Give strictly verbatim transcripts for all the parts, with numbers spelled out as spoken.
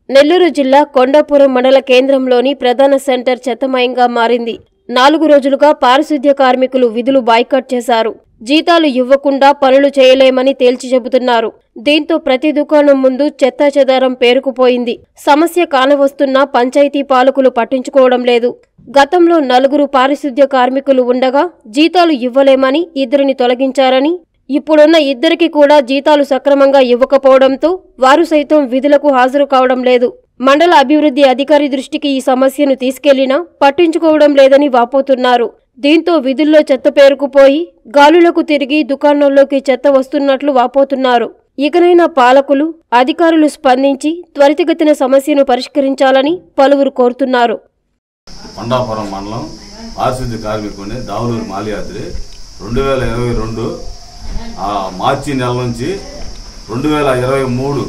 నెల్లూరు జిల్లా కొండాపురం మండల కేంద్రంలోని ప్రధాన సెంటర్ చెత్తమయంగా మారింది. నాలుగు రోజులుగా పారిశుద్ధ్య కార్మికులు విధులు బాయ్కాట్ చేశారు. జీతాలు ఇవ్వకుండా పనులు చేయలేమని తేల్చి చెబుతున్నారు. దీంతో ప్రతి దుకాణం ముందు చెత్తాచెదారం పేరుకుపోయింది. సమస్య కానవస్తున్నా పంచాయతీ పాలకులు పట్టించుకోవడం లేదు. గతంలో నలుగురు పారిశుద్ధ్య కార్మికులు ఉండగా జీతాలు ఇవ్వలేమని ఇద్దరిని తొలగించారని, ఇప్పుడున్న ఇద్దరికి కూడా జీతాలు సక్రమంగా ఇవ్వకపోవడంతో వారు సైతం విధులకు హాజరు కావడం లేదు. మండల అభివృద్ధి అధికారి దృష్టికి ఈ సమస్యను తీసుకెళ్లినా పట్టించుకోవడం లేదని వాపోతున్నారు. దీంతో విధుల్లో చెత్త పేరుకుపోయి గాలులకు తిరిగి దుకాణంలోకి చెత్త వస్తున్నట్లు వాపోతున్నారు. ఇకనైనా పాలకులు, అధికారులు స్పందించి త్వరితగతిన సమస్యను పరిష్కరించాలని పలువురు కోరుతున్నారు. కొండాపురం మండలం పారిశుద్ధ్య కార్మికుని దావులూరు మాల్యాద్రి రెండు వేల ఇరవై రెండు మార్చి నెల నుంచి రెండు వేల ఇరవై మూడు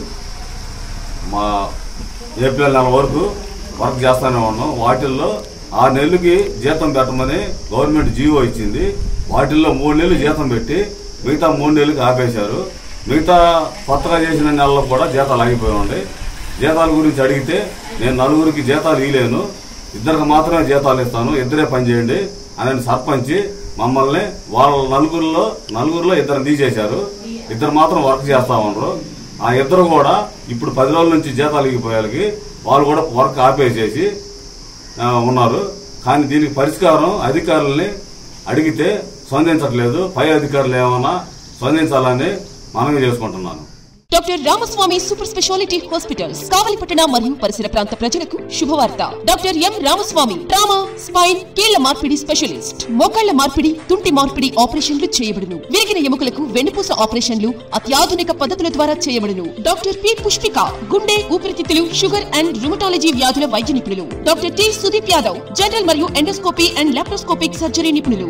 మా ఏప్రిల్ నెల వరకు వర్క్ చేస్తూనే ఉన్నాం. వాటిల్లో ఆ నెలలకి జీతం పెట్టమని గవర్నమెంట్ జీవో ఇచ్చింది. వాటిల్లో మూడు నెలలు జీతం పెట్టి మిగతా మూడు నెలలకి ఆపేశారు. మిగతా కొత్తగా చేసిన నెలలో కూడా జీతాలు ఆగిపోయి ఉన్నాయి. జీతాల గురించి అడిగితే నేను నలుగురికి జీతాలు ఇవ్వలేను, ఇద్దరికి మాత్రమే జీతాలు ఇస్తాను, ఇద్దరే పనిచేయండి అని సర్పంచి మమ్మల్ని వాళ్ళ నలుగురిలో నలుగురిలో ఇద్దరు తీసేశారు. ఇద్దరు మాత్రం వర్క్ చేస్తా ఉన్నారు. ఆ ఇద్దరు కూడా ఇప్పుడు పది రోజుల నుంచి జీతాలు ఇగిపోయాలకి వాళ్ళు కూడా వర్క్ ఆపేసేసి ఉన్నారు. కానీ దీనికి పరిష్కారం అధికారులని అడిగితే స్పందించట్లేదు. పై అధికారులు ఏమన్నా స్పందించాలని మనవి చేసుకుంటున్నాను. Doctor Ramaswamy super speciality hospitals కావలిపట్టణ మరియు పరిసర ప్రాంత ప్రజలకు శుభవార్త. Doctor M Ramaswamy trauma, spine, కీళ్ల మార్పిడి స్పెషలిస్ట్. మోకాళ్ల మార్పిడి, తుంటి మార్పిడి ఆపరేషన్లు చేయబడును. విరిగిన ఎముకలకు వెన్నుపూస ఆపరేషన్లు అత్యాధునిక పద్ధతుల ద్వారా చేయబడును. డాక్టర్ పి పుష్పిక గుండె, ఊపిరితిత్తులు, షుగర్ అండ్ రుమటాలజీ వ్యాధుల వైద్య నిపుణులు. Doctor T Sudeep Yadav general మరియు ఎండోస్కోపీ అండ్ లాప్రోస్కోపిక్ సర్జరీ నిపుణులు.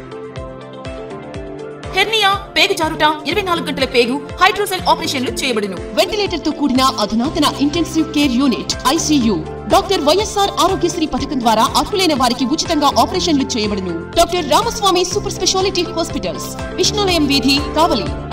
హెర్నియా, పేగు జారుట, ఇరవై నాలుగు గంటల పేగు, హైడ్రోసెల్ ఆపరేషన్లు చేయబడును. వెంటిలేటర్ తో కూడిన అధునాతన intensive care unit ICU. Doctor YSR Aarogyasri పథకం ద్వారా అర్హులైన వారికి ఉచితంగా ఆపరేషన్లు చేయబడును. Doctor Ramaswamy super speciality hospitals, Vishnulayam వీధి, కావలి.